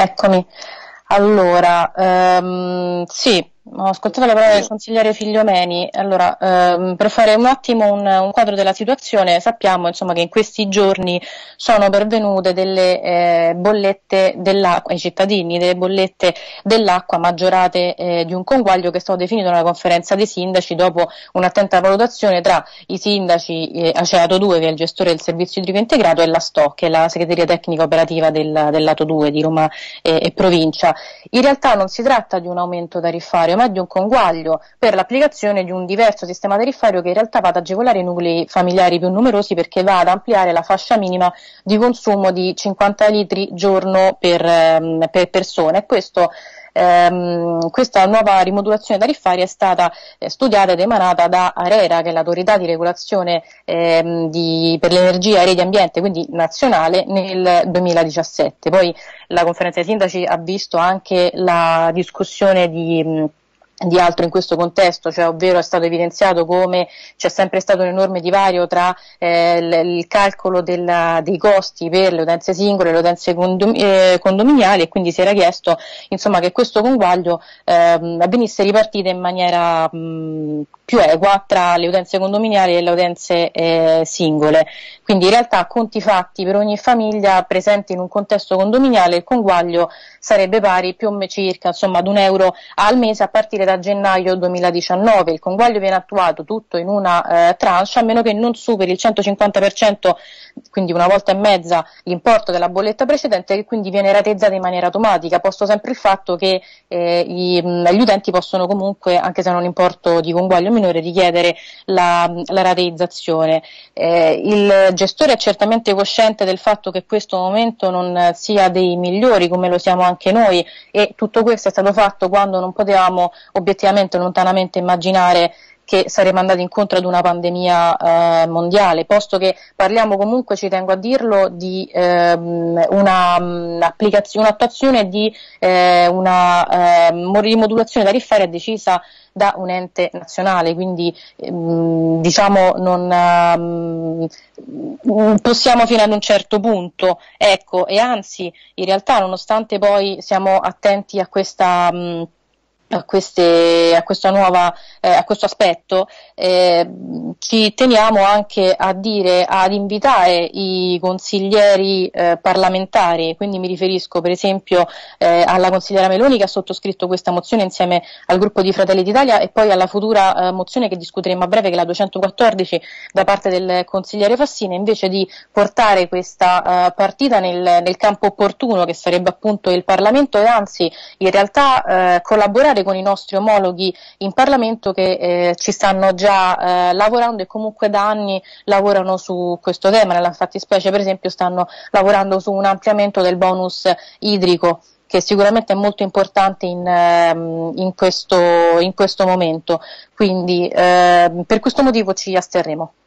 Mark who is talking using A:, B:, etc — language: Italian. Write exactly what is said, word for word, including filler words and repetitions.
A: Eccomi. Allora, ehm, sì, ho ascoltato le parole del consigliere Figliomeni. Allora, ehm, per fare un attimo un, un quadro della situazione, sappiamo insomma che in questi giorni sono pervenute delle eh, bollette dell'acqua ai cittadini, delle bollette dell'acqua maggiorate eh, di un conguaglio che è stato definito nella conferenza dei sindaci dopo un'attenta valutazione tra i sindaci eh, Aceato due, che è il gestore del servizio idrico integrato, e la S T O, che è la segreteria tecnica operativa del, del lato due di Roma eh, e provincia. In realtà non si tratta di un aumento tariffario, ma di un conguaglio per l'applicazione di un diverso sistema tariffario che in realtà va ad agevolare i nuclei familiari più numerosi, perché va ad ampliare la fascia minima di consumo di cinquanta litri giorno per, ehm, per persona. E questo Ehm, questa nuova rimodulazione tariffaria è stata eh, studiata ed emanata da ARERA, che è l'autorità di regolazione ehm, di, per l'energia, reti e ambiente, quindi nazionale, nel duemiladiciassette. Poi la conferenza dei sindaci ha visto anche la discussione di mh, di altro in questo contesto, cioè ovvero è stato evidenziato come c'è sempre stato un enorme divario tra eh, il, il calcolo della, dei costi per le utenze singole e le utenze condom- eh, condominiali, e quindi si era chiesto insomma che questo conguaglio ehm, venisse ripartito in maniera mh, più equa tra le utenze condominiali e le utenze eh, singole. Quindi in realtà, conti fatti, per ogni famiglia presente in un contesto condominiale il conguaglio sarebbe pari più o meno circa insomma ad un euro al mese a partire da gennaio duemiladiciannove. Il conguaglio viene attuato tutto in una eh, tranche, a meno che non superi il centocinquanta per cento, quindi una volta e mezza l'importo della bolletta precedente, che quindi viene rateizzata in maniera automatica, posto sempre il fatto che eh, i, mh, gli utenti possono comunque, anche se hanno un importo di conguaglio minore, richiedere la, la rateizzazione. Eh, il gestore è certamente cosciente del fatto che questo momento non sia dei migliori, come lo siamo anche noi, e tutto questo è stato fatto quando non potevamo obiettivamente lontanamente immaginare che saremmo andati incontro ad una pandemia eh, mondiale, posto che parliamo comunque, ci tengo a dirlo, di ehm, una, un'applicazione, un'attuazione di eh, una eh, rimodulazione tariffaria decisa da un ente nazionale, quindi ehm, diciamo non ehm, possiamo fino ad un certo punto, ecco, e anzi in realtà, nonostante poi siamo attenti a questa mh, a, queste, a questa nuova eh, a questo aspetto, eh, ci teniamo anche a dire, ad invitare i consiglieri eh, parlamentari, quindi mi riferisco per esempio eh, alla consigliera Meloni, che ha sottoscritto questa mozione insieme al gruppo di Fratelli d'Italia, e poi alla futura eh, mozione che discuteremo a breve, che è la duecentoquattordici, da parte del consigliere Fassina, invece di portare questa eh, partita nel, nel campo opportuno, che sarebbe appunto il Parlamento, e anzi in realtà eh, collaborare con i nostri omologhi in Parlamento, che eh, ci stanno già eh, lavorando e comunque da anni lavorano su questo tema. Nella fattispecie, per esempio, stanno lavorando su un ampliamento del bonus idrico, che sicuramente è molto importante in, ehm, in, questo, in questo momento. Quindi eh, per questo motivo ci asterremo.